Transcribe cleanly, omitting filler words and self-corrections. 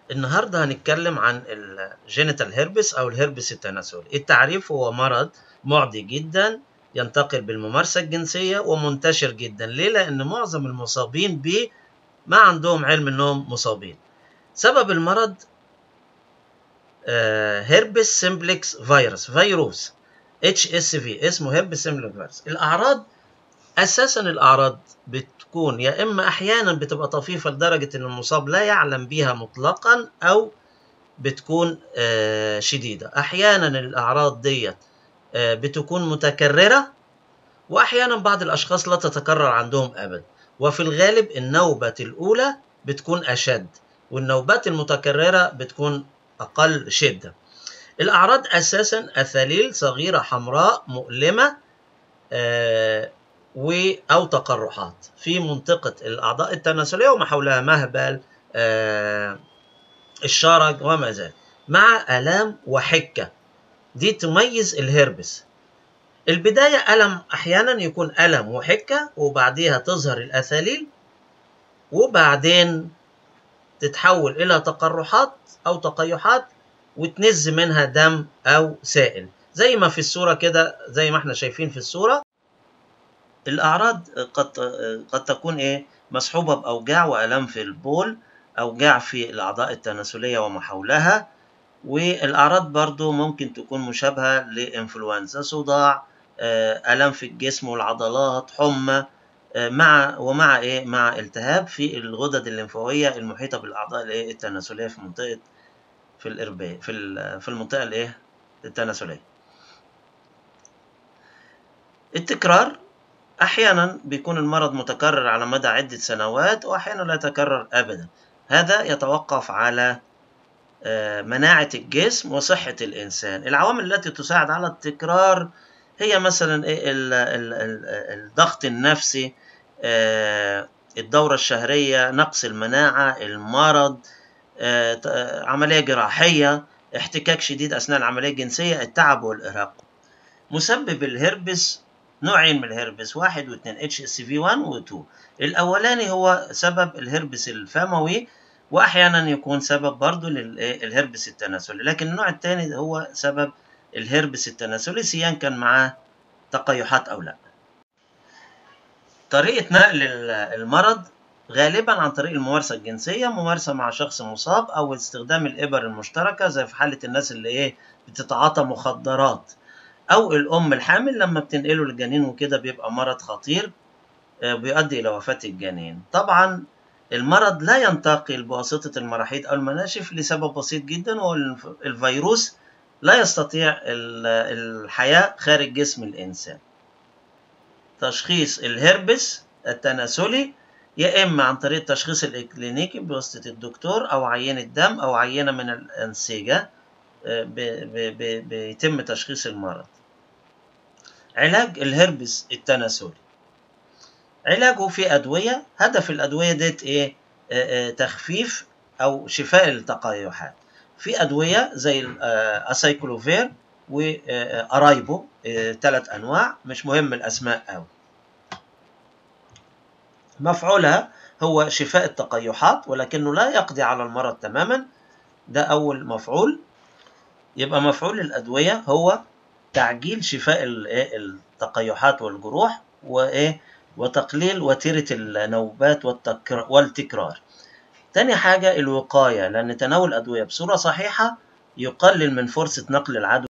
النهاردة هنتكلم عن الجينيتال هيربس أو الهربس التناسلي. التعريف هو مرض معدي جدا ينتقل بالممارسة الجنسية ومنتشر جدا. ليه؟ لأن معظم المصابين به ما عندهم علم أنهم مصابين. سبب المرض هيربس سيمبلكس فيروس HSV، اسمه هيربس سيمبلكس فيروس. الأعراض أساسا الأعراض بتكون يا إما أحيانا بتبقى طفيفة لدرجة أن المصاب لا يعلم بها مطلقا، أو بتكون شديدة. أحيانا الأعراض ديت بتكون متكررة، وأحيانا بعض الأشخاص لا تتكرر عندهم أبدا. وفي الغالب النوبة الأولى بتكون أشد، والنوبات المتكررة بتكون أقل شدة. الأعراض أساسا أثاليل صغيرة حمراء مؤلمة أو تقرحات في منطقة الأعضاء التناسلية وما حولها، مهبل، الشرج وما ذلك، مع آلام وحكة. دي تميز الهربس. البداية ألم، أحيانا يكون ألم وحكة، وبعديها تظهر الأثاليل، وبعدين تتحول إلى تقرحات أو تقيحات وتنز منها دم أو سائل، زي ما في الصورة كده، زي ما احنا شايفين في الصورة. الأعراض قد تكون مصحوبة بأوجاع وألم في البول، أوجاع في الأعضاء التناسلية وما حولها. والأعراض برضو ممكن تكون مشابهة لإنفلونزا، صداع، ألم في الجسم والعضلات، حمى، مع التهاب في الغدد الليمفاوية المحيطة بالأعضاء التناسلية في منطقة الإرباء، في المنطقة التناسلية. التكرار أحيانا بيكون المرض متكرر على مدى عدة سنوات، وأحيانا لا يتكرر أبدا. هذا يتوقف على مناعة الجسم وصحة الإنسان. العوامل التي تساعد على التكرار هي مثلا الضغط النفسي، الدورة الشهرية، نقص المناعة، المرض، عملية جراحية، احتكاك شديد أثناء العملية الجنسية، التعب والإرهاق. مسبب الهربس نوعين من الهربس، 1 و2، HSV1 و2. الأولاني هو سبب الهربس الفموي، وأحيانا يكون سبب برضو للهربس التناسلي، لكن النوع الثاني هو سبب الهربس التناسلي، سواء كان معاه تقيحات أو لا. طريقة نقل المرض غالبا عن طريق الممارسة الجنسية، ممارسة مع شخص مصاب، أو استخدام الإبر المشتركة زي في حالة الناس اللي بتتعاطى مخدرات، أو الأم الحامل لما بتنقله للجنين وكده بيبقى مرض خطير بيؤدي إلى وفاة الجنين. طبعا المرض لا ينتقل بواسطة المراحيض أو المناشف لسبب بسيط جدا، وهو الفيروس لا يستطيع الحياة خارج جسم الإنسان. تشخيص الهربس التناسلي يا إما عن طريق التشخيص الإكلينيكي بواسطة الدكتور، أو عينة دم، أو عينة من الأنسجة بيتم تشخيص المرض. علاج الهربس التناسلي، علاجه في أدوية. هدف الأدوية ديت تخفيف أو شفاء التقيحات. في أدوية زي الأسايكلوفير وأرايبو، 3 أنواع، مش مهم الأسماء أوي. مفعولها هو شفاء التقيحات، ولكنه لا يقضي على المرض تماما. ده أول مفعول. يبقى مفعول الأدوية هو تعجيل شفاء التقيحات والجروح، وتقليل وتيرة النوبات والتكرار. تاني حاجة الوقاية، لأن تناول الأدوية بصورة صحيحة يقلل من فرصة نقل العدوى